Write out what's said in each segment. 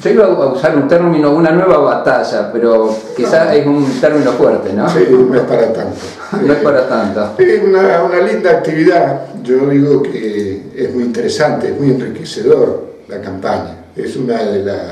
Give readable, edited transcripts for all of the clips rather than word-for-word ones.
Yo iba a usar un término, una nueva batalla, pero quizás es un término fuerte, ¿no? Sí, no es para tanto. No es para tanto. Es una linda actividad. Yo digo que es muy interesante, es muy enriquecedor la campaña. Es una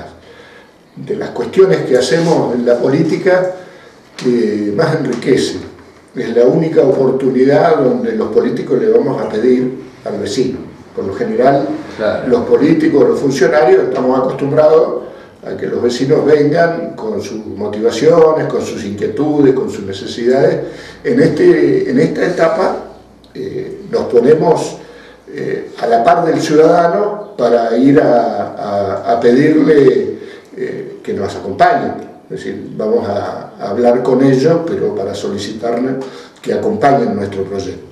de las cuestiones que hacemos en la política que más enriquece. Es la única oportunidad donde los políticos le vamos a pedir al vecino. Por lo general, claro, los políticos, los funcionarios, estamos acostumbrados a que los vecinos vengan con sus motivaciones, con sus inquietudes, con sus necesidades. En esta etapa nos ponemos a la par del ciudadano para ir a pedirle que nos acompañen. Es decir, vamos a hablar con ellos, pero para solicitarles que acompañen nuestro proyecto.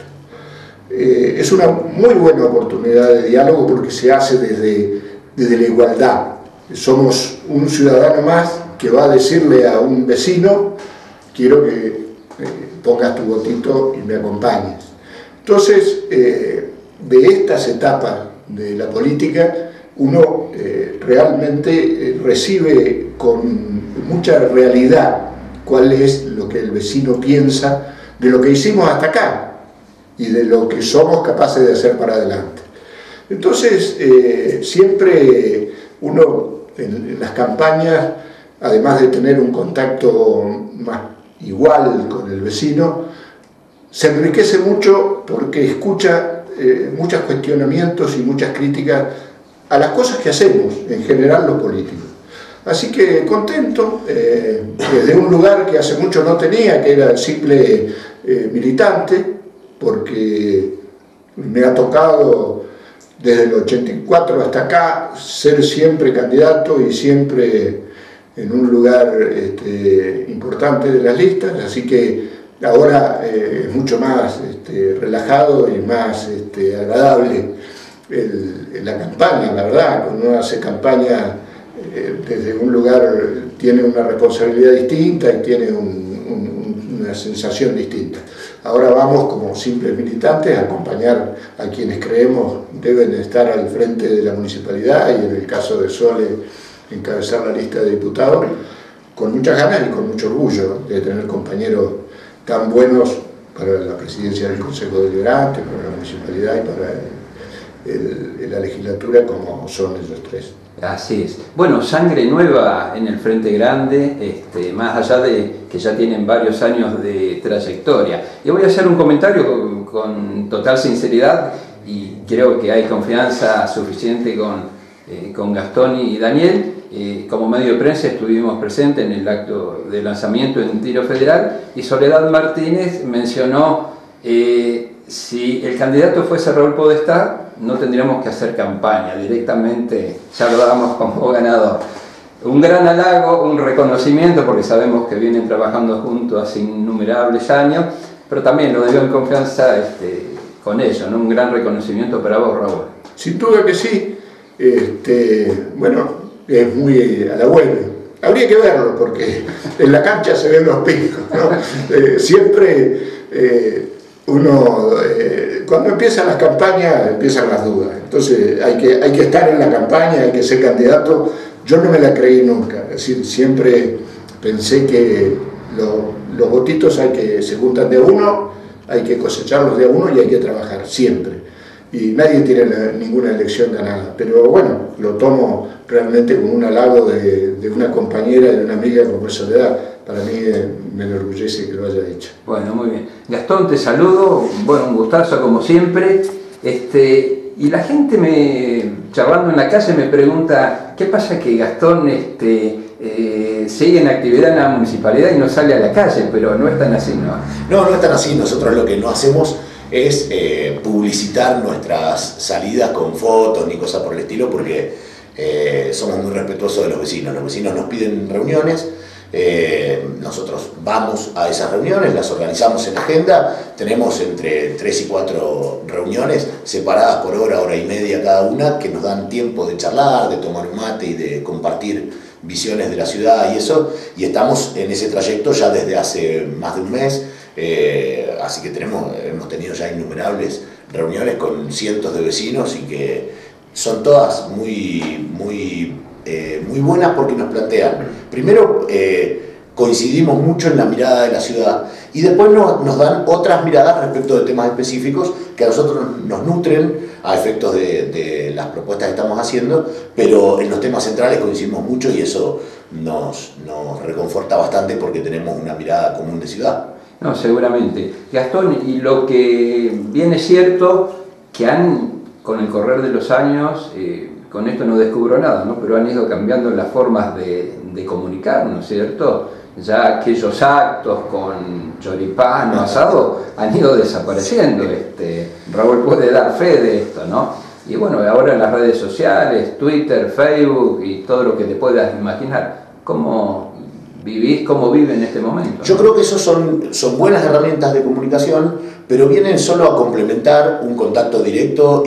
Es una muy buena oportunidad de diálogo porque se hace desde la igualdad. Somos un ciudadano más que va a decirle a un vecino: quiero que pongas tu votito y me acompañes. Entonces, de estas etapas de la política, uno realmente recibe con mucha realidad cuál es lo que el vecino piensa de lo que hicimos hasta acá y de lo que somos capaces de hacer para adelante. Entonces, siempre uno en las campañas, además de tener un contacto más igual con el vecino, se enriquece mucho porque escucha muchos cuestionamientos y muchas críticas a las cosas que hacemos, en general los políticos. Así que contento, desde un lugar que hace mucho no tenía, que era simple militante, porque me ha tocado desde el 84 hasta acá ser siempre candidato y siempre en un lugar importante de las listas, así que ahora es mucho más relajado y más agradable la campaña, la verdad. Cuando uno hace campaña desde un lugar tiene una responsabilidad distinta y tiene una sensación distinta. Ahora vamos como simples militantes a acompañar a quienes creemos deben estar al frente de la municipalidad y en el caso de Sole encabezar la lista de diputados, con muchas ganas y con mucho orgullo de tener compañeros tan buenos para la presidencia del Consejo Deliberante, para la municipalidad y para la legislatura como son ellos tres. Así es. Bueno, sangre nueva en el Frente Grande, más allá de que ya tienen varios años de trayectoria. Y voy a hacer un comentario con total sinceridad y creo que hay confianza suficiente con Gastón y Daniel. Como medio de prensa estuvimos presentes en el acto de lanzamiento en Tiro Federal y Soledad Martínez mencionó si el candidato fuese Raúl Podestá, no tendríamos que hacer campaña, directamente ya lo damos como ganador. Un gran halago, un reconocimiento, porque sabemos que vienen trabajando juntos hace innumerables años, pero también lo dio en confianza con ellos, ¿no? Un gran reconocimiento para vos, Raúl. Sin duda que sí, bueno, es muy halagüeño. Habría que verlo, porque en la cancha se ven los picos, ¿no? Siempre uno, cuando empiezan las campañas, empiezan las dudas. Entonces hay que estar en la campaña, hay que ser candidato. Yo no me la creí nunca, es decir, siempre pensé que los votitos se juntan de a uno, hay que cosecharlos de a uno y hay que trabajar, siempre. Y nadie tiene ninguna elección ganada, pero bueno, lo tomo realmente como un halago de una compañera, de una amiga como Soledad. Para mí me enorgullece que lo haya dicho. Bueno, muy bien. Gastón, te saludo, bueno, un gustazo como siempre. Y la gente charlando en la calle me pregunta, ¿qué pasa que Gastón sigue en actividad en la municipalidad y no sale a la calle? Pero no es tan así, ¿no? No es tan así. Nosotros lo que no hacemos es publicitar nuestras salidas con fotos ni cosas por el estilo, porque somos muy respetuosos de los vecinos. Los vecinos nos piden reuniones, nosotros vamos a esas reuniones, las organizamos en agenda, tenemos entre 3 y 4 reuniones separadas por hora y media cada una, que nos dan tiempo de charlar, de tomar un mate y de compartir visiones de la ciudad y eso, y estamos en ese trayecto ya desde hace más de un mes. Así que hemos tenido ya innumerables reuniones con cientos de vecinos y que son todas muy muy buenas porque nos plantean, primero, coincidimos mucho en la mirada de la ciudad y después nos dan otras miradas respecto de temas específicos que a nosotros nos nutren a efectos de las propuestas que estamos haciendo, pero en los temas centrales coincidimos mucho y eso nos reconforta bastante porque tenemos una mirada común de ciudad. No, seguramente. Gastón, y lo que bien es cierto, que con el correr de los años, con esto no descubro nada, ¿no? Pero han ido cambiando las formas de comunicar, ¿no es cierto? Ya aquellos actos con choripán o asado han ido desapareciendo. Raúl puede dar fe de esto, ¿no? Y bueno, ahora en las redes sociales, Twitter, Facebook y todo lo que te puedas imaginar, ¿cómo vivís, cómo vive en este momento? Yo creo que esos son buenas herramientas de comunicación, pero vienen solo a complementar un contacto directo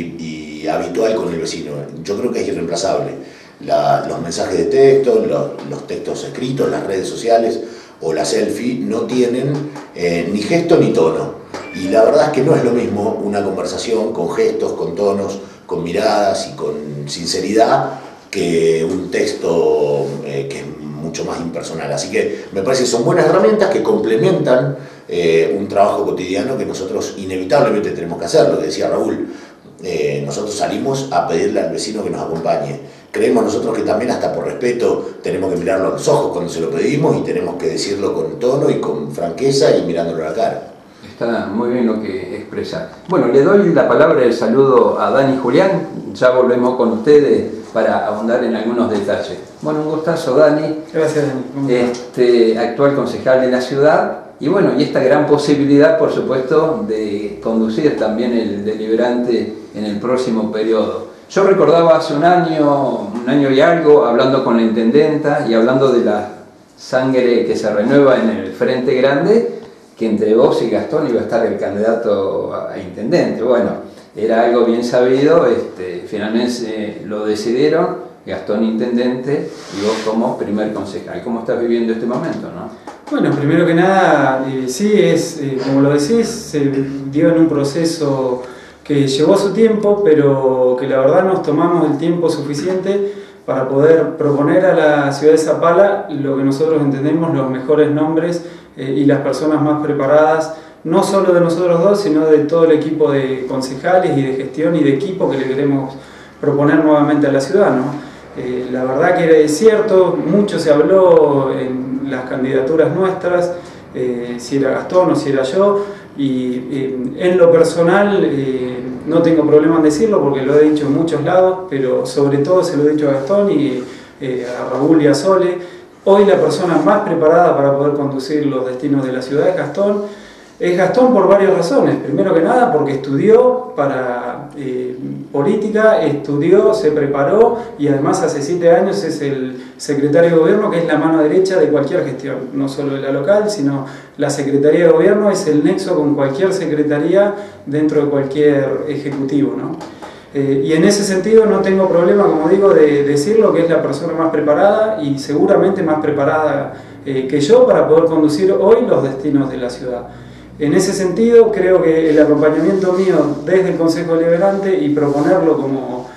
y habitual con el vecino. Yo creo que es irreemplazable. Los mensajes de texto, los textos escritos, las redes sociales o la selfie no tienen ni gesto ni tono. Y la verdad es que no es lo mismo una conversación con gestos, con tonos, con miradas y con sinceridad que un texto que es mucho más impersonal. Así que me parece que son buenas herramientas que complementan un trabajo cotidiano que nosotros inevitablemente tenemos que hacer. Lo que decía Raúl, nosotros salimos a pedirle al vecino que nos acompañe. Creemos nosotros que también hasta por respeto tenemos que mirarlo a los ojos cuando se lo pedimos y tenemos que decirlo con tono y con franqueza y mirándolo a la cara. Está muy bien lo que expresa. Bueno, le doy la palabra y el saludo a Dani y Julián. Ya volvemos con ustedes para ahondar en algunos detalles. Bueno, un gustazo, Dani. Gracias, Dani. Actual concejal de la ciudad. Y bueno, y esta gran posibilidad, por supuesto, de conducir también el deliberante en el próximo periodo. Yo recordaba hace un año y algo, hablando con la intendenta y hablando de la sangre que se renueva en el Frente Grande, que entre vos y Gastón iba a estar el candidato a intendente. Bueno, era algo bien sabido, finalmente lo decidieron, Gastón intendente y vos como primer concejal. ¿Cómo estás viviendo este momento, no? Bueno, primero que nada, sí, como lo decís, se dio en un proceso que llevó su tiempo, pero que la verdad nos tomamos el tiempo suficiente para poder proponer a la ciudad de Zapala lo que nosotros entendemos los mejores nombres y las personas más preparadas, no solo de nosotros dos, sino de todo el equipo de concejales y de gestión y de equipo que le queremos proponer nuevamente a la ciudad, ¿no? La verdad que es cierto, mucho se habló en las candidaturas nuestras, si era Gastón o si era yo, y en lo personal no tengo problema en decirlo porque lo he dicho en muchos lados, pero sobre todo se lo he dicho a Gastón y a Raúl y a Sole. Hoy la persona más preparada para poder conducir los destinos de la ciudad es Gastón. Es Gastón por varias razones. Primero que nada porque estudió para política, estudió, se preparó y además hace 7 años es el secretario de gobierno, que es la mano derecha de cualquier gestión, no solo de la local, sino la secretaría de gobierno es el nexo con cualquier secretaría dentro de cualquier ejecutivo, ¿no? Y en ese sentido no tengo problema, como digo, de decirlo, que es la persona más preparada y seguramente más preparada que yo para poder conducir hoy los destinos de la ciudad. En ese sentido, creo que el acompañamiento mío desde el Consejo Deliberante y proponerlo como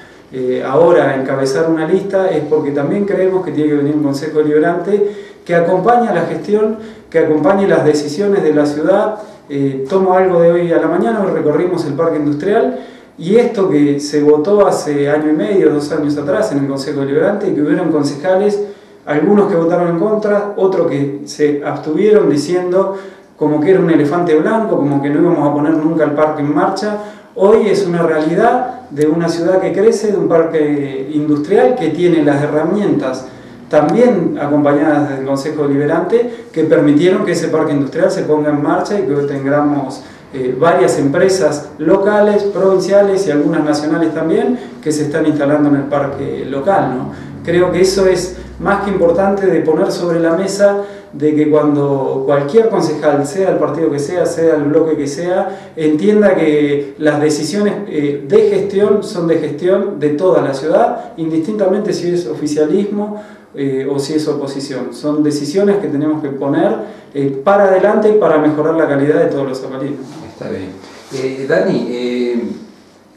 ahora encabezar una lista es porque también creemos que tiene que venir un Consejo Deliberante que acompañe a la gestión, que acompañe las decisiones de la ciudad. Tomo algo de hoy a la mañana, hoy recorrimos el Parque Industrial y esto que se votó hace año y medio, 2 años atrás en el Consejo Deliberante y que hubieron concejales, algunos que votaron en contra, otros que se abstuvieron diciendo como que era un elefante blanco, como que no íbamos a poner nunca el parque en marcha. Hoy es una realidad de una ciudad que crece, de un parque industrial que tiene las herramientas, también acompañadas del Consejo Deliberante, que permitieron que ese parque industrial se ponga en marcha y que hoy tengamos varias empresas locales, provinciales y algunas nacionales también, que se están instalando en el parque local, ¿no? Creo que eso es más que importante de poner sobre la mesa de que cuando cualquier concejal, sea el partido que sea el bloque que sea, entienda que las decisiones de gestión son de gestión de toda la ciudad, indistintamente si es oficialismo o si es oposición. Son decisiones que tenemos que poner para adelante para mejorar la calidad de todos los zapalinos. Está bien. Dani,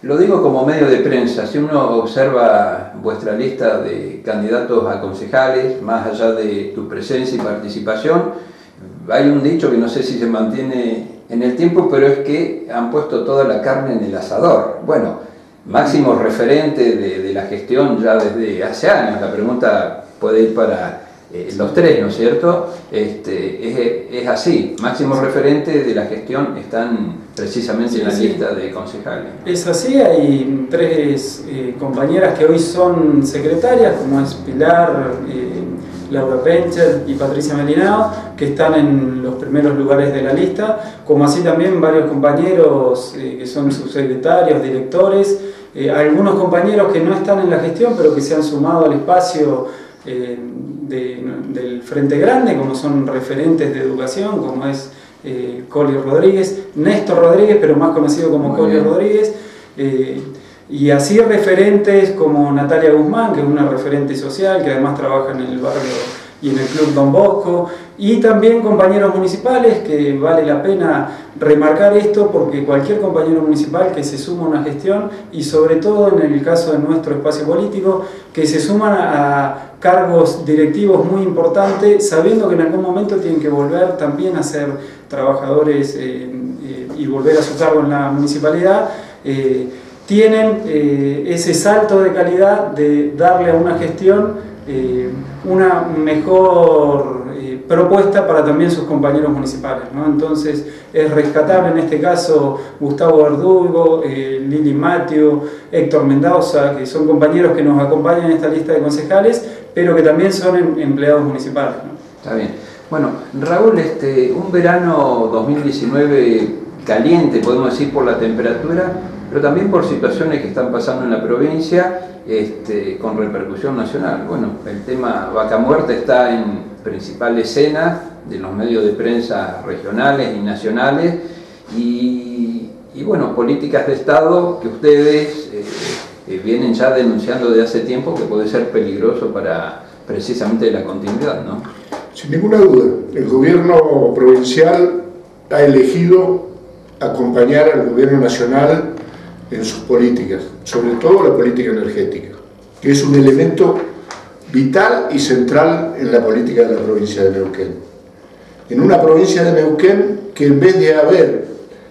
Lo digo como medio de prensa. Si uno observa vuestra lista de candidatos a concejales, más allá de tu presencia y participación, hay un dicho que no sé si se mantiene en el tiempo, pero es que han puesto toda la carne en el asador. Bueno, máximo referente de la gestión ya desde hace años. La pregunta puede ir para los tres, ¿no es cierto? Es así. Máximo referente de la gestión están precisamente en la lista de concejales, ¿no? Es así. Hay tres compañeras que hoy son secretarias, como es Pilar, Laura Pencher y Patricia Melinao, que están en los primeros lugares de la lista, como así también varios compañeros que son subsecretarios, directores, algunos compañeros que no están en la gestión pero que se han sumado al espacio del Frente Grande, como son referentes de educación, como es Colio Rodríguez, Néstor Rodríguez, pero más conocido como Colio Rodríguez, y así referentes como Natalia Guzmán, que es una referente social, que además trabaja en el barrio y en el Club Don Bosco, y también compañeros municipales, que vale la pena remarcar esto porque cualquier compañero municipal que se suma a una gestión, y sobre todo en el caso de nuestro espacio político, que se suman a cargos directivos muy importantes, sabiendo que en algún momento tienen que volver también a ser trabajadores y volver a su cargo en la municipalidad, tienen ese salto de calidad de darle a una gestión una mejor propuesta para también sus compañeros municipales, ¿no? Entonces es rescatable en este caso Gustavo Verdugo, Lili Mateo, Héctor Mendoza, que son compañeros que nos acompañan en esta lista de concejales, pero que también son empleados municipales, ¿no? Está bien. Bueno, Raúl, un verano 2019 caliente, podemos decir, por la temperatura, pero también por situaciones que están pasando en la provincia con repercusión nacional. Bueno, el tema Vaca Muerta está en principal escena de los medios de prensa regionales y nacionales y bueno, políticas de Estado que ustedes vienen ya denunciando de hace tiempo que puede ser peligroso para precisamente la continuidad, ¿no? Sin ninguna duda, el gobierno provincial ha elegido acompañar al gobierno nacional en sus políticas, sobre todo la política energética, que es un elemento vital y central en la política de la provincia de Neuquén. En una provincia de Neuquén que en vez de haber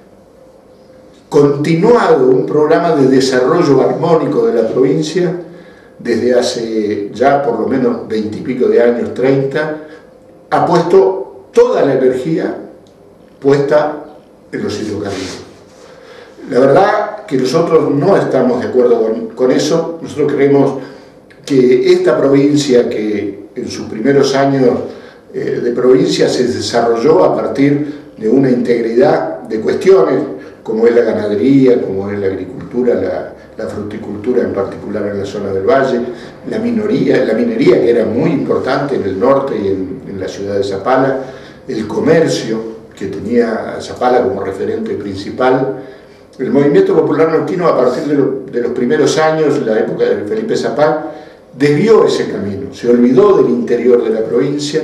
continuado un programa de desarrollo armónico de la provincia, desde hace ya por lo menos 20 y pico de años, 30, ha puesto toda la energía puesta en los hidrocarburos. La verdad que nosotros no estamos de acuerdo con eso. Nosotros creemos que esta provincia, que en sus primeros años de provincia se desarrolló a partir de una integridad de cuestiones, como es la ganadería, como es la agricultura, la fruticultura en particular en la zona del valle, la minería que era muy importante en el norte y en la ciudad de Zapala, el comercio que tenía a Zapala como referente principal. El movimiento popular neuquino, a partir de los primeros años, la época de Felipe Zapal, desvió ese camino, se olvidó del interior de la provincia,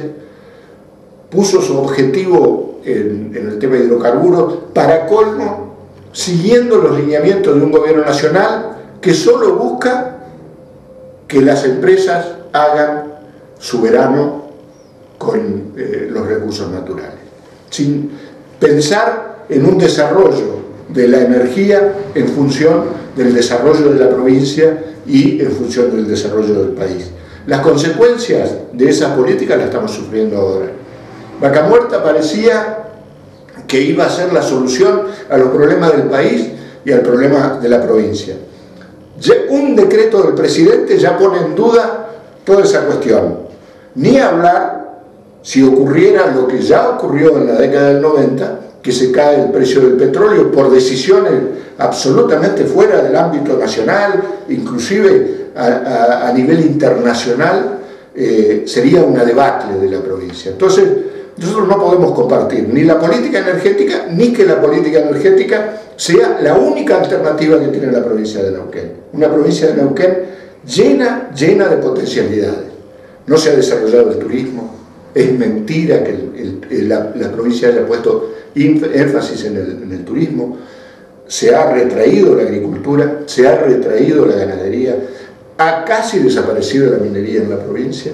puso su objetivo en el tema de hidrocarburos, para colmo, siguiendo los lineamientos de un gobierno nacional que solo busca que las empresas hagan su verano con los recursos naturales, sin pensar en un desarrollo de la energía en función del desarrollo de la provincia y en función del desarrollo del país. Las consecuencias de esa política las estamos sufriendo ahora. Vaca Muerta parecía que iba a ser la solución a los problemas del país y al problema de la provincia. Un decreto del presidente ya pone en duda toda esa cuestión. Ni hablar si ocurriera lo que ya ocurrió en la década del 90, que se cae el precio del petróleo por decisiones absolutamente fuera del ámbito nacional, inclusive a nivel internacional, sería una debacle de la provincia. Entonces, nosotros no podemos compartir ni la política energética, ni que la política energética sea la única alternativa que tiene la provincia de Neuquén. Una provincia de Neuquén llena de potencialidades. No se ha desarrollado el turismo. Es mentira que la provincia haya puesto énfasis en el turismo. se ha retraído la agricultura, se ha retraído la ganadería, ha casi desaparecido la minería en la provincia.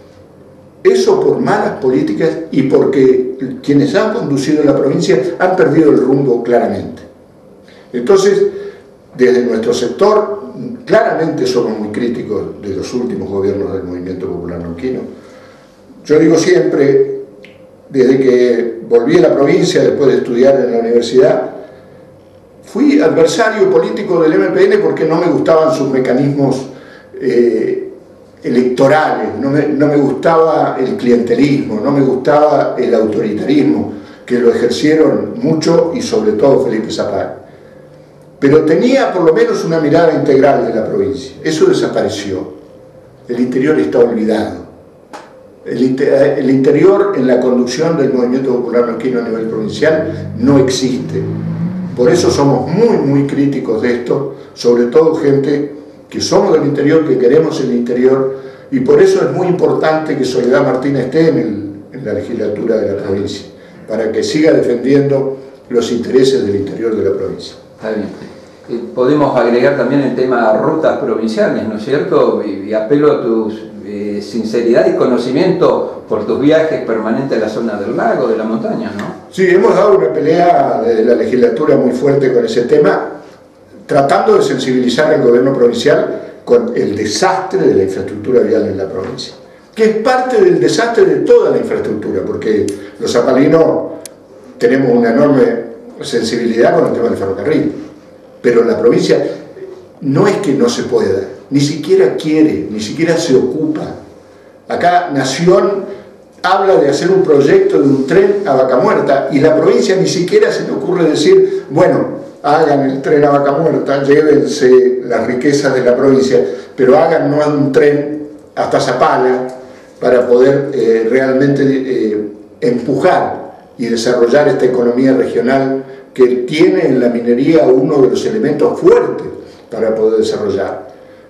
Eso por malas políticas y porque quienes han conducido la provincia han perdido el rumbo claramente. Entonces, desde nuestro sector, claramente somos muy críticos de los últimos gobiernos del Movimiento Popular Neuquino. Yo digo siempre, desde que volví a la provincia después de estudiar en la universidad, fui adversario político del MPN porque no me gustaban sus mecanismos electorales, no me gustaba el clientelismo, no me gustaba el autoritarismo, que lo ejercieron mucho y sobre todo Felipe Zapag. Pero tenía por lo menos una mirada integral de la provincia. Eso desapareció. El interior está olvidado. El interior en la conducción del Movimiento Popular Neuquino a nivel provincial no existe. Por eso somos muy críticos de esto, sobre todo gente que somos del interior, que queremos el interior, y por eso es muy importante que Soledad Martínez esté en la legislatura de la provincia, para que siga defendiendo los intereses del interior de la provincia. Está bien. Podemos agregar también el tema rutas provinciales, ¿no es cierto? Y apelo a tu sinceridad y conocimiento por tus viajes permanentes a la zona del lago, de la montaña, ¿no? Sí, hemos dado una pelea de la legislatura muy fuerte con ese tema, tratando de sensibilizar al gobierno provincial con el desastre de la infraestructura vial en la provincia, que es parte del desastre de toda la infraestructura, porque los zapalinos tenemos una enorme sensibilidad con el tema del ferrocarril, pero la provincia no es que no se pueda, ni siquiera quiere, ni siquiera se ocupa. Acá Nación habla de hacer un proyecto de un tren a Vaca Muerta y la provincia ni siquiera se le ocurre decir, bueno, hagan el tren a Vaca Muerta, llévense las riquezas de la provincia, pero hagan no un tren hasta Zapala para poder realmente empujar y desarrollar esta economía regional que tiene en la minería uno de los elementos fuertes para poder desarrollar.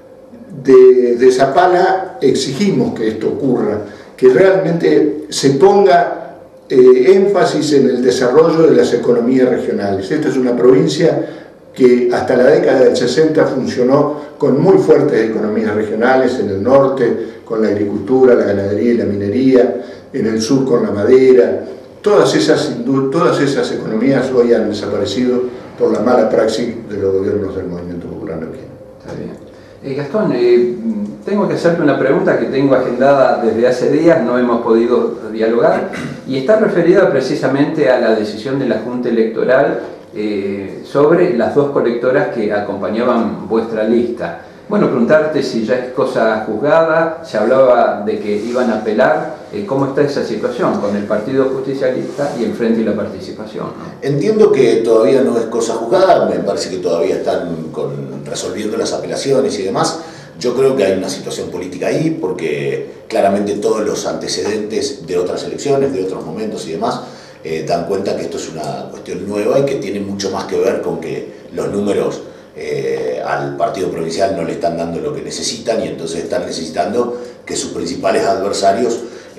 De Zapala exigimos que esto ocurra, que realmente se ponga énfasis en el desarrollo de las economías regionales. Esta es una provincia que hasta la década del 60 funcionó con muy fuertes economías regionales, en el norte con la agricultura, la ganadería y la minería, en el sur con la madera. Todas esas economías hoy han desaparecido por la mala praxis de los gobiernos del Movimiento Popular Neuquino. Está bien. Gastón, tengo que hacerte una pregunta que tengo agendada desde hace días, no hemos podido dialogar, y está referida precisamente a la decisión de la Junta Electoral sobre las dos colectoras que acompañaban vuestra lista. Bueno, preguntarte si ya es cosa juzgada, se hablaba de que iban a apelar, ¿cómo está esa situación con el Partido Justicialista y el Frente y la Participación, ¿no? Entiendo que todavía no es cosa juzgada, me parece que todavía están resolviendo las apelaciones y demás. Yo creo que hay una situación política ahí, porque claramente todos los antecedentes de otras elecciones, de otros momentos y demás, dan cuenta que esto es una cuestión nueva y que tiene mucho más que ver con que los números al partido provincial no le están dando lo que necesitan y entonces están necesitando que sus principales adversarios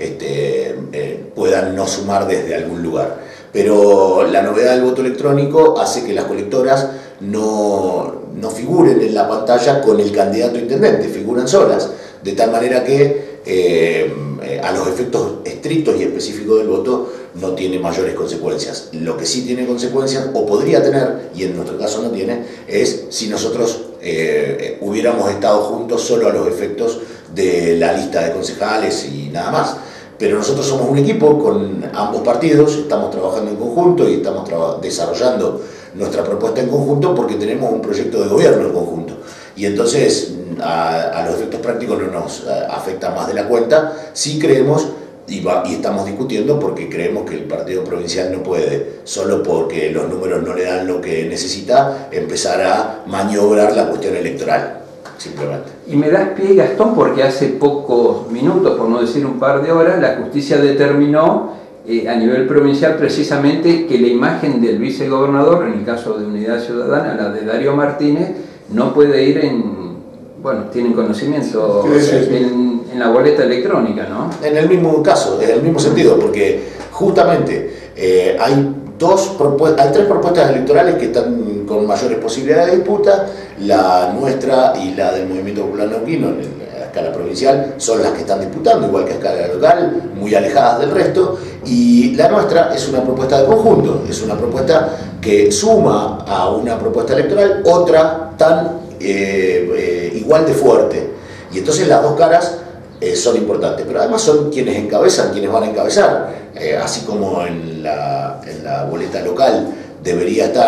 puedan no sumar desde algún lugar. Pero la novedad del voto electrónico hace que las colectoras no figuren en la pantalla con el candidato a intendente, figuran solas, de tal manera que a los efectos estrictos y específicos del voto no tiene mayores consecuencias. Lo que sí tiene consecuencias, o podría tener, y en nuestro caso no tiene, es si nosotros hubiéramos estado juntos solo a los efectos de la lista de concejales y nada más. Pero nosotros somos un equipo con ambos partidos, estamos trabajando en conjunto y estamos desarrollando nuestra propuesta en conjunto porque tenemos un proyecto de gobierno en conjunto. Y entonces a los efectos prácticos no nos afecta más de la cuenta. Sí creemos, y estamos discutiendo porque creemos que el partido provincial no puede, solo porque los números no le dan lo que necesita, empezar a maniobrar la cuestión electoral. Simplemente. Y me das pie, Gastón, porque hace pocos minutos, por no decir un par de horas, la justicia determinó a nivel provincial precisamente que la imagen del vicegobernador, en el caso de Unidad Ciudadana, la de Darío Martínez, no puede ir bueno, tienen conocimiento en la boleta electrónica, ¿no? En el mismo caso, en el mismo sentido, porque justamente hay hay tres propuestas electorales que están con mayores posibilidades de disputa. La nuestra y la del Movimiento Popular Neuquino a escala provincial son las que están disputando, igual que a escala local, muy alejadas del resto. Y la nuestra es una propuesta de conjunto, es una propuesta que suma a una propuesta electoral otra tan igual de fuerte. Y entonces las dos caras son importantes, pero además son quienes encabezan, quienes van a encabezar. Así como en la boleta local debe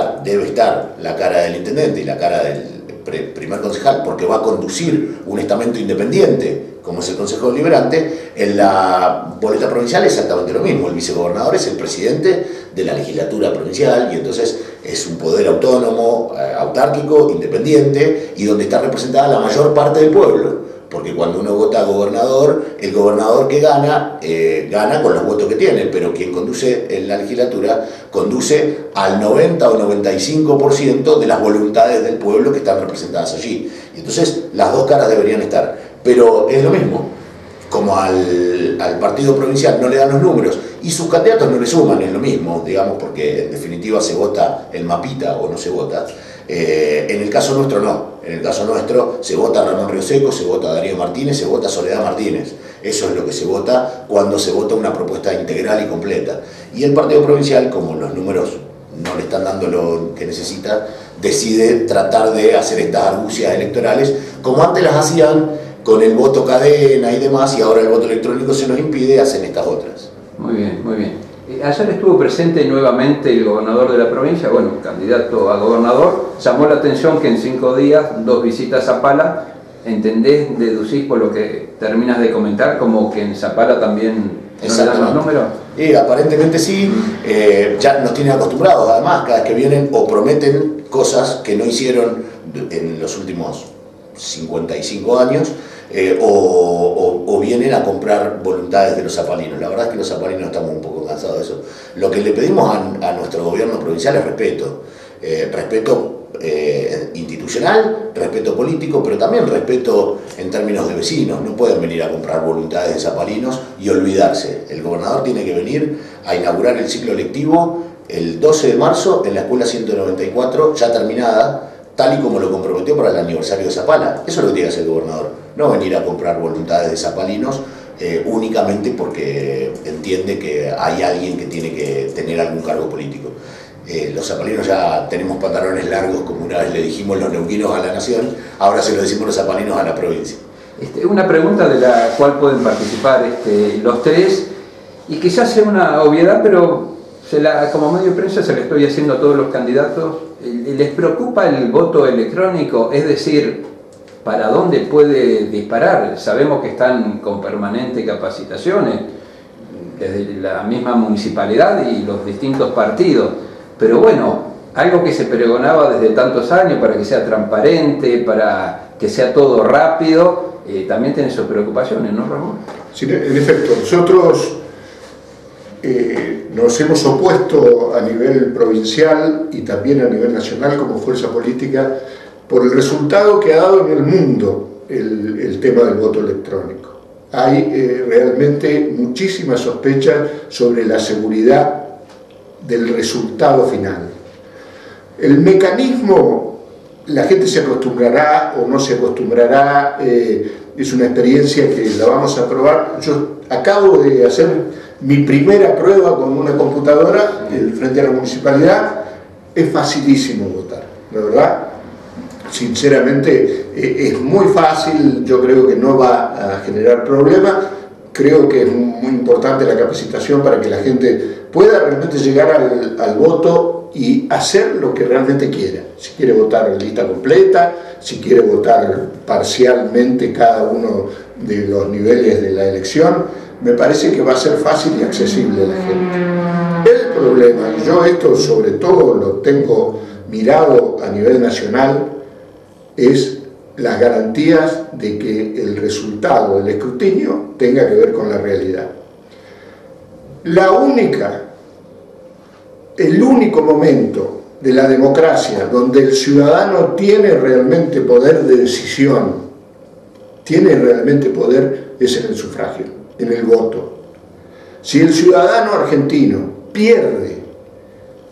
estar la cara del intendente y la cara del primer concejal, porque va a conducir un estamento independiente, como es el Consejo Deliberante. En la boleta provincial es exactamente lo mismo, el vicegobernador es el presidente de la legislatura provincial y entonces es un poder autónomo, autárquico, independiente y donde está representada la mayor parte del pueblo. Porque cuando uno vota a gobernador, el gobernador que gana, gana con los votos que tiene, pero quien conduce en la legislatura conduce al 90 o 95% de las voluntades del pueblo que están representadas allí. Y entonces las dos caras deberían estar. Pero es lo mismo, como al partido provincial no le dan los números y sus candidatos no le suman, es lo mismo, digamos, porque en definitiva se vota el mapita o no se vota. En el caso nuestro no, en el caso nuestro se vota Ramón Rioseco, se vota Darío Martínez, se vota Soledad Martínez. Eso es lo que se vota cuando se vota una propuesta integral y completa. Y el partido provincial, como los números no le están dando lo que necesita, decide tratar de hacer estas argucias electorales como antes las hacían con el voto cadena y demás, y ahora el voto electrónico se nos impide, hacen estas otras. Muy bien, muy bien. Ayer estuvo presente nuevamente el gobernador de la provincia, bueno, candidato a gobernador. Llamó la atención que en 5 días, 2 visitas a Zapala. ¿Entendés, deducís por lo que terminas de comentar, como que en Zapala también no le dan los números? Aparentemente sí, ya nos tienen acostumbrados, además, cada vez que vienen o prometen cosas que no hicieron en los últimos 55 años, o vienen a comprar voluntades de los zapalinos. La verdad es que los zapalinos estamos un poco cansados de eso. Lo que le pedimos a nuestro gobierno provincial es respeto. Respeto institucional, respeto político, pero también respeto en términos de vecinos. No pueden venir a comprar voluntades de zapalinos y olvidarse. El gobernador tiene que venir a inaugurar el ciclo lectivo el 12 de marzo en la escuela 194, ya terminada, tal y como lo comprometió para el aniversario de Zapala. Eso es lo que tiene que hacer el gobernador, no venir a comprar voluntades de zapalinos únicamente porque entiende que hay alguien que tiene que tener algún cargo político. Los zapalinos ya tenemos pantalones largos, como una vez le dijimos los neuquinos a la nación, ahora se lo decimos los zapalinos a la provincia. Una pregunta de la cual pueden participar los tres, y quizás sea una obviedad, pero como medio de prensa se la estoy haciendo a todos los candidatos. ¿Les preocupa el voto electrónico? Es decir, ¿para dónde puede disparar? Sabemos que están con permanente capacitaciones desde la misma municipalidad y los distintos partidos, pero bueno, algo que se pregonaba desde tantos años para que sea transparente, para que sea todo rápido, también tiene sus preocupaciones, ¿no, Ramón? Sí, en efecto, nosotros nos hemos opuesto a nivel provincial y también a nivel nacional como fuerza política por el resultado que ha dado en el mundo el tema del voto electrónico. Hay realmente muchísimas sospechas sobre la seguridad del resultado final. El mecanismo, la gente se acostumbrará o no se acostumbrará, es una experiencia que la vamos a probar. Yo acabo de hacer mi primera prueba con una computadora frente a la municipalidad. Es facilísimo votar, la verdad. Sinceramente es muy fácil, yo creo que no va a generar problemas. Creo que es muy importante la capacitación para que la gente pueda realmente llegar al voto y hacer lo que realmente quiera. Si quiere votar en lista completa, si quiere votar parcialmente cada uno de los niveles de la elección, me parece que va a ser fácil y accesible a la gente. El problema, y yo esto sobre todo lo tengo mirado a nivel nacional, es las garantías de que el resultado del escrutinio tenga que ver con la realidad. El único momento de la democracia donde el ciudadano tiene realmente poder de decisión, tiene realmente poder, es en el sufragio, en el voto. Si el ciudadano argentino pierde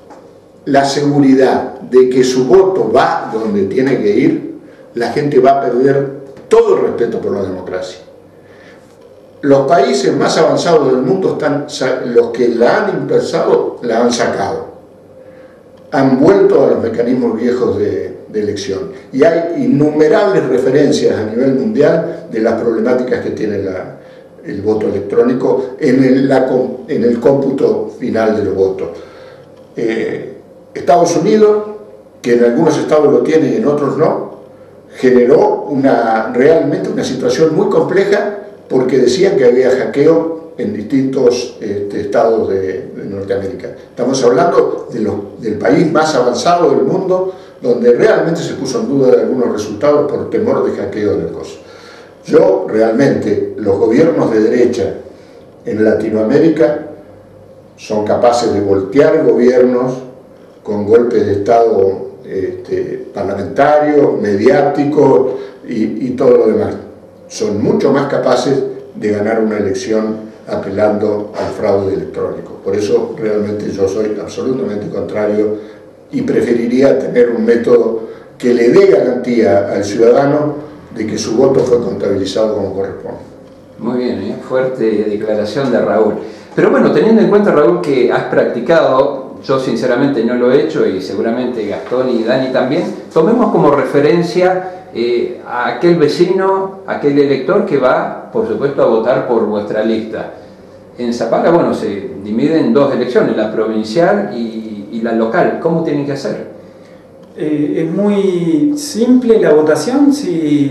la seguridad de que su voto va donde tiene que ir, la gente va a perder todo el respeto por la democracia. Los países más avanzados del mundo están, los que la han impulsado, la han sacado. Han vuelto a los mecanismos viejos de elección. Y hay innumerables referencias a nivel mundial de las problemáticas que tiene el voto electrónico en el cómputo final de los votos. Estados Unidos, que en algunos estados lo tiene y en otros no, generó realmente una situación muy compleja porque decían que había hackeo en distintos estados de Norteamérica. Estamos hablando del país más avanzado del mundo, donde realmente se puso en duda de algunos resultados por temor de hackeo del coso. Yo realmente, los gobiernos de derecha en Latinoamérica son capaces de voltear gobiernos con golpes de Estado parlamentarios, mediáticos y todo lo demás. Son mucho más capaces de ganar una elección apelando al fraude electrónico. Por eso realmente yo soy absolutamente contrario y preferiría tener un método que le dé garantía al ciudadano de que su voto fue contabilizado como corresponde. Muy bien, fuerte declaración de Raúl. Pero bueno, teniendo en cuenta, Raúl, que has practicado, yo sinceramente no lo he hecho y seguramente Gastón y Dani también, tomemos como referencia a aquel vecino, aquel elector que va, por supuesto, a votar por vuestra lista. En Zapala, bueno, se dividen en dos elecciones, la provincial y la local. ¿Cómo tienen que hacer? Es muy simple la votación es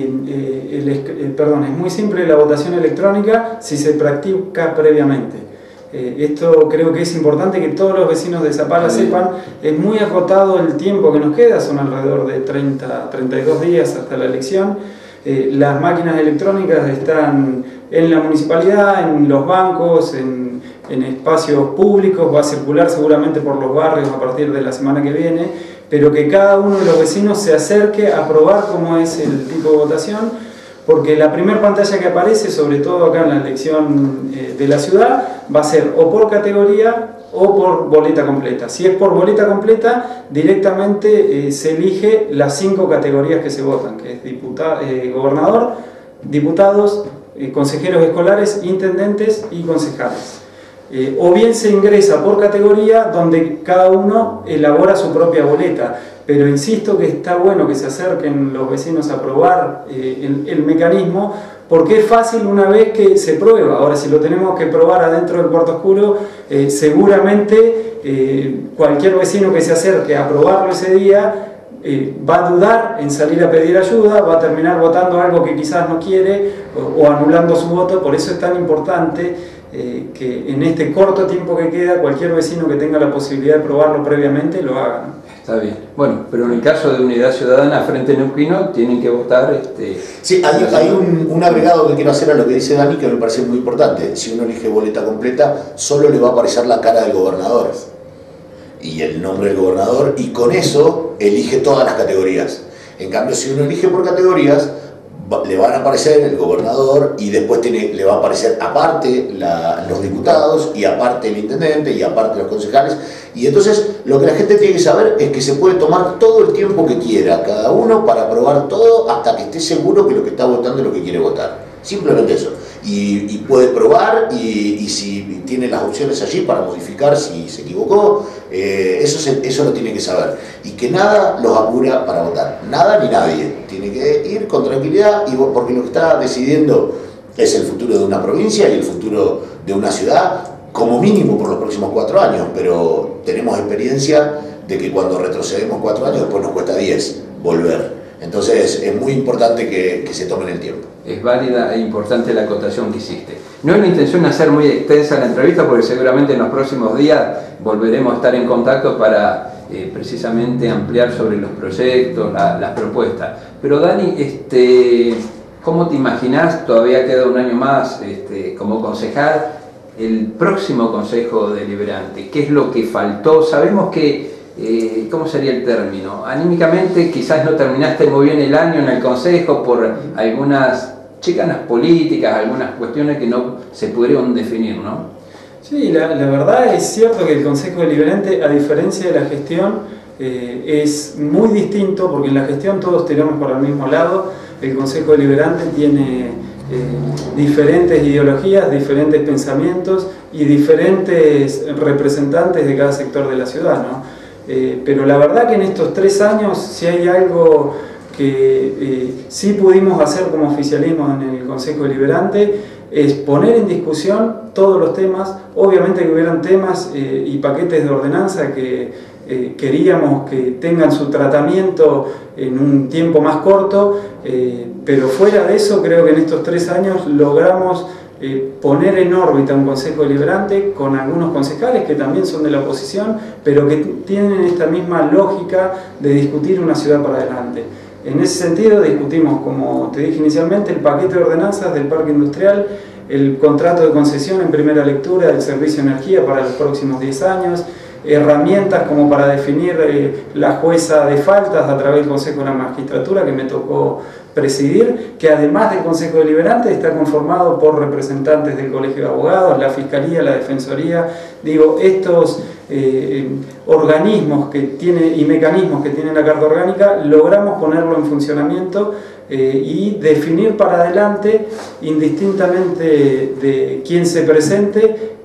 muy simple la votación electrónica si se practica previamente. Esto creo que es importante que todos los vecinos de Zapala sepan. Es muy acotado el tiempo que nos queda, son alrededor de 32 días hasta la elección. Las máquinas electrónicas están en la municipalidad, en los bancos, en espacios públicos, va a circular seguramente por los barrios a partir de la semana que viene, pero que cada uno de los vecinos se acerque a probar cómo es el tipo de votación, porque la primera pantalla que aparece, sobre todo acá en la elección de la ciudad, va a ser o por categoría o por boleta completa. Si es por boleta completa, directamente se elige las 5 categorías que se votan, que es gobernador, diputados, consejeros escolares, intendentes y concejales. O bien se ingresa por categoría, donde cada uno elabora su propia boleta. Pero insisto que está bueno que se acerquen los vecinos a probar el mecanismo, porque es fácil una vez que se prueba. Ahora, si lo tenemos que probar adentro del cuarto oscuro, seguramente cualquier vecino que se acerque a probarlo ese día va a dudar en salir a pedir ayuda, va a terminar votando algo que quizás no quiere o anulando su voto. Por eso es tan importante que en este corto tiempo que queda, cualquier vecino que tenga la posibilidad de probarlo previamente lo haga, ¿no? Está bien. Bueno, pero en el caso de Unidad Ciudadana Frente Neuquino tienen que votar... Sí, hay un agregado que quiero hacer a lo que dice Dani que me parece muy importante. Si uno elige boleta completa, solo le va a aparecer la cara del gobernador y el nombre del gobernador, y con eso elige todas las categorías. En cambio, si uno elige por categorías, le van a aparecer el gobernador y después le va a aparecer aparte los diputados y aparte el intendente y aparte los concejales. Y entonces lo que la gente tiene que saber es que se puede tomar todo el tiempo que quiera cada uno para probar todo hasta que esté seguro que lo que está votando es lo que quiere votar. Simplemente eso. Y puede probar y si tiene las opciones allí para modificar si se equivocó, eso lo tiene que saber. Y que nada los apura para votar. Nada ni nadie. Tiene que ir con tranquilidad porque lo que está decidiendo es el futuro de una provincia y el futuro de una ciudad, como mínimo por los próximos 4 años, pero tenemos experiencia de que cuando retrocedemos 4 años después nos cuesta 10 volver. Entonces es muy importante que se tomen el tiempo. Es válida e importante la acotación que hiciste. No es la intención hacer muy extensa la entrevista porque seguramente en los próximos días volveremos a estar en contacto para precisamente ampliar sobre los proyectos, las propuestas. Pero Dani, ¿cómo te imaginás, todavía queda un año más como concejal, el próximo Consejo Deliberante? ¿Qué es lo que faltó? Sabemos que, ¿cómo sería el término? Anímicamente quizás no terminaste muy bien el año en el Consejo por algunas chicanas políticas, algunas cuestiones que no se pudieron definir, ¿no? Sí, la verdad es cierto que el Consejo Deliberante, a diferencia de la gestión, es muy distinto, porque en la gestión todos tiramos por el mismo lado. El Consejo Deliberante tiene diferentes ideologías, diferentes pensamientos y diferentes representantes de cada sector de la ciudad, ¿no? Pero la verdad que en estos 3 años, si hay algo que sí pudimos hacer como oficialismo en el Consejo Deliberante, es poner en discusión todos los temas. Obviamente que hubieran temas y paquetes de ordenanza que queríamos que tengan su tratamiento en un tiempo más corto, pero fuera de eso creo que en estos 3 años logramos poner en órbita un Consejo Deliberante con algunos concejales que también son de la oposición, pero que tienen esta misma lógica de discutir una ciudad para adelante. En ese sentido discutimos, como te dije inicialmente, el paquete de ordenanzas del parque industrial, el contrato de concesión en primera lectura del servicio de energía para los próximos 10 años, herramientas como para definir la jueza de faltas a través del Consejo de la Magistratura que me tocó presidir, que además del Consejo Deliberante está conformado por representantes del Colegio de Abogados, la Fiscalía, la Defensoría. Digo, estos organismos que tiene, y mecanismos que tiene la Carta Orgánica, logramos ponerlo en funcionamiento y definir para adelante, indistintamente de quién se presente,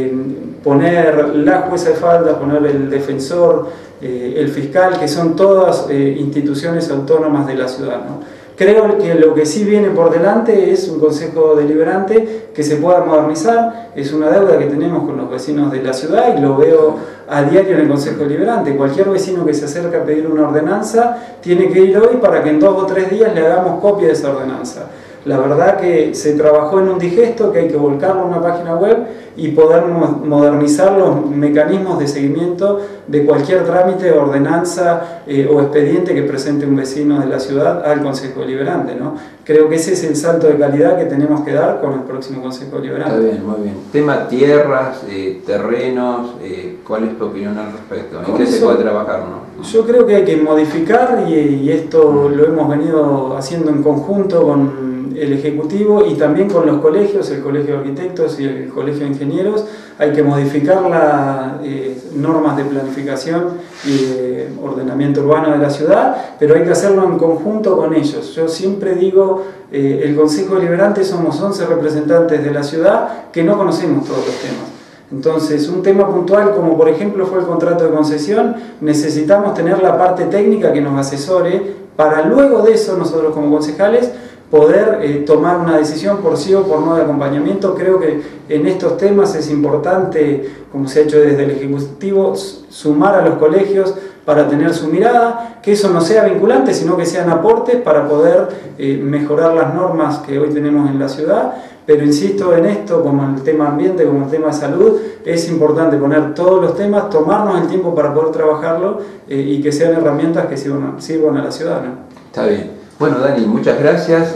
poner la jueza de falta, poner el defensor, el fiscal, que son todas instituciones autónomas de la ciudad, ¿no? Creo que lo que sí viene por delante es un Consejo Deliberante que se pueda modernizar. Es una deuda que tenemos con los vecinos de la ciudad y lo veo a diario en el Consejo Deliberante. Cualquier vecino que se acerca a pedir una ordenanza tiene que ir hoy para que en 2 o 3 días le hagamos copia de esa ordenanza. La verdad que se trabajó en un digesto que hay que volcarlo a una página web y poder modernizar los mecanismos de seguimiento de cualquier trámite, ordenanza o expediente que presente un vecino de la ciudad al Consejo Deliberante, ¿no? Creo que ese es el salto de calidad que tenemos que dar con el próximo Consejo Deliberante. Está bien, muy bien. Tema tierras, terrenos, ¿cuál es tu opinión al respecto? ¿En qué se puede trabajar, no? Yo creo que hay que modificar y esto lo hemos venido haciendo en conjunto con el Ejecutivo y también con los colegios, el Colegio de Arquitectos y el Colegio de Ingenieros. Hay que modificar las normas de planificación y de ordenamiento urbano de la ciudad, pero hay que hacerlo en conjunto con ellos. Yo siempre digo, el Consejo Deliberante somos 11 representantes de la ciudad que no conocemos todos los temas. Entonces, un tema puntual como por ejemplo fue el contrato de concesión, necesitamos tener la parte técnica que nos asesore para luego de eso nosotros como concejales poder tomar una decisión por sí o por no de acompañamiento. Creo que en estos temas es importante, como se ha hecho desde el Ejecutivo, sumar a los colegios para tener su mirada, que eso no sea vinculante, sino que sean aportes para poder mejorar las normas que hoy tenemos en la ciudad. Pero insisto en esto, como el tema ambiente, como el tema de salud, es importante poner todos los temas, tomarnos el tiempo para poder trabajarlo y que sean herramientas que sirvan a la ciudad, ¿no? Está bien. Bueno, Dani, muchas gracias.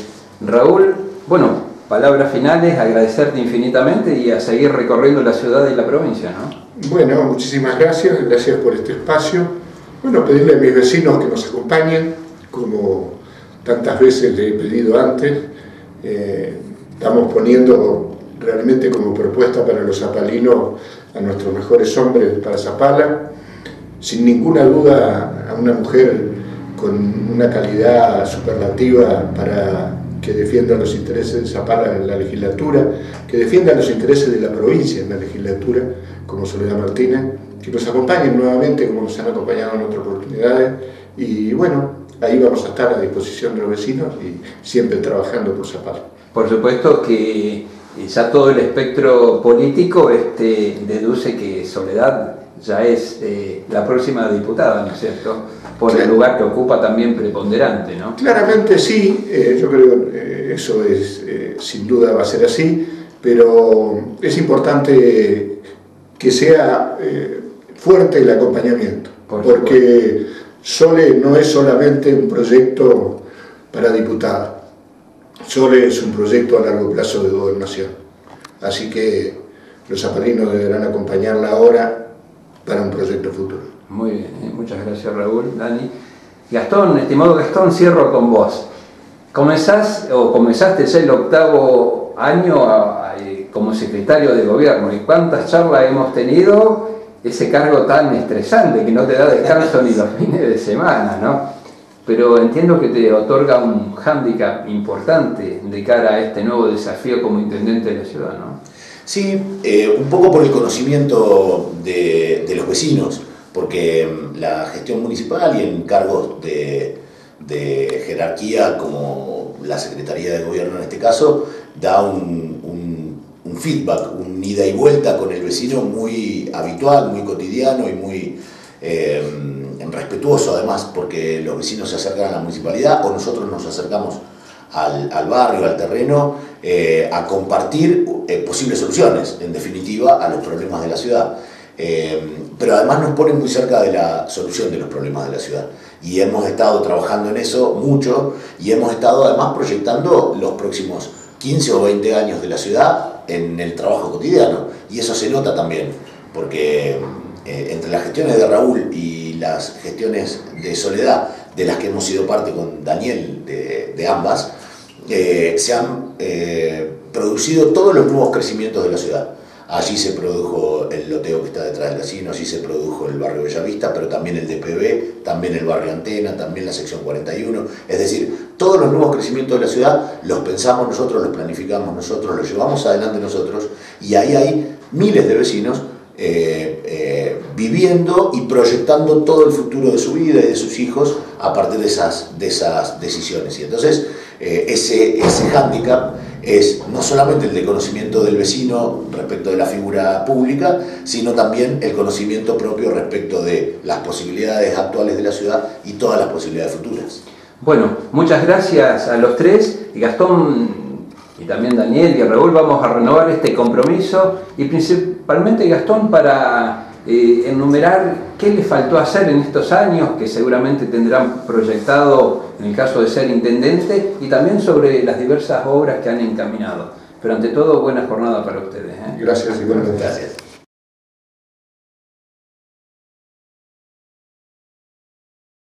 Raúl, bueno, palabras finales, agradecerte infinitamente y a seguir recorriendo la ciudad y la provincia, ¿no? Bueno, muchísimas gracias por este espacio. Bueno, pedirle a mis vecinos que nos acompañen, como tantas veces le he pedido antes. Estamos poniendo realmente como propuesta para los zapalinos a nuestros mejores hombres para Zapala. Sin ninguna duda, a una mujer con una calidad superlativa para que defienda los intereses de Zapala en la legislatura, que defienda los intereses de la provincia en la legislatura, como Soledad Martínez, que nos acompañen nuevamente como nos han acompañado en otras oportunidades. Y bueno, ahí vamos a estar a disposición de los vecinos y siempre trabajando por Zapala. Por supuesto que ya todo el espectro político deduce que Soledad ya es la próxima diputada, ¿no es cierto? Por el lugar que ocupa también preponderante, ¿no? Claramente sí, yo creo que eso es, sin duda va a ser así, pero es importante que sea fuerte el acompañamiento, porque Sole no es solamente un proyecto para diputada, Sole es un proyecto a largo plazo de gobernación, así que los zapalinos deberán acompañarla ahora para un proyecto futuro. Muy bien, muchas gracias Raúl, Dani. Gastón, estimado Gastón, cierro con vos. Comenzaste ya el 8º año como secretario de gobierno, y cuántas charlas hemos tenido, ese cargo tan estresante que no te da descanso ni los fines de semana, ¿no? Pero entiendo que te otorga un hándicap importante de cara a este nuevo desafío como intendente de la ciudad, ¿no? Sí, un poco por el conocimiento de los vecinos, porque la gestión municipal y en cargos de jerarquía como la Secretaría de Gobierno en este caso, da un feedback, un ida y vuelta con el vecino muy habitual, muy cotidiano y muy respetuoso además, porque los vecinos se acercan a la municipalidad o nosotros nos acercamos al barrio, al terreno, a compartir posibles soluciones, en definitiva, a los problemas de la ciudad. Pero además nos ponen muy cerca de la solución de los problemas de la ciudad. Y hemos estado trabajando en eso mucho y hemos estado además proyectando los próximos 15 o 20 años de la ciudad en el trabajo cotidiano. Y eso se nota también, porque entre las gestiones de Raúl y las gestiones de Soledad, de las que hemos sido parte con Daniel de ambas, se han producido todos los nuevos crecimientos de la ciudad. Allí se produjo el loteo que está detrás del casino, allí se produjo el barrio Bellavista, pero también el DPB, también el barrio Antena, también la sección 41. Es decir, todos los nuevos crecimientos de la ciudad los pensamos nosotros, los planificamos nosotros, los llevamos adelante nosotros, y ahí hay miles de vecinos viviendo y proyectando todo el futuro de su vida y de sus hijos a partir de esas decisiones. Y entonces ese hándicap es no solamente el de conocimiento del vecino respecto de la figura pública, sino también el conocimiento propio respecto de las posibilidades actuales de la ciudad y todas las posibilidades futuras. Bueno, muchas gracias a los tres, y Gastón y también Daniel y Raúl, vamos a renovar este compromiso, y principalmente Gastón para enumerar qué le faltó hacer en estos años que seguramente tendrán proyectado en el caso de ser intendente, y también sobre las diversas obras que han encaminado. Pero ante todo, buena jornada para ustedes, ¿eh? Gracias, igualmente. Gracias.